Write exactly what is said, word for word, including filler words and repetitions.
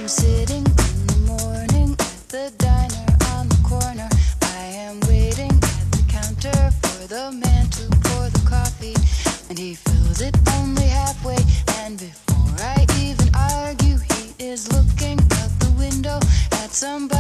I'm sitting in the morning at the diner on the corner. I am waiting at the counter for the man to pour the coffee, and he fills it only halfway. And before I even argue, he is looking out the window at somebody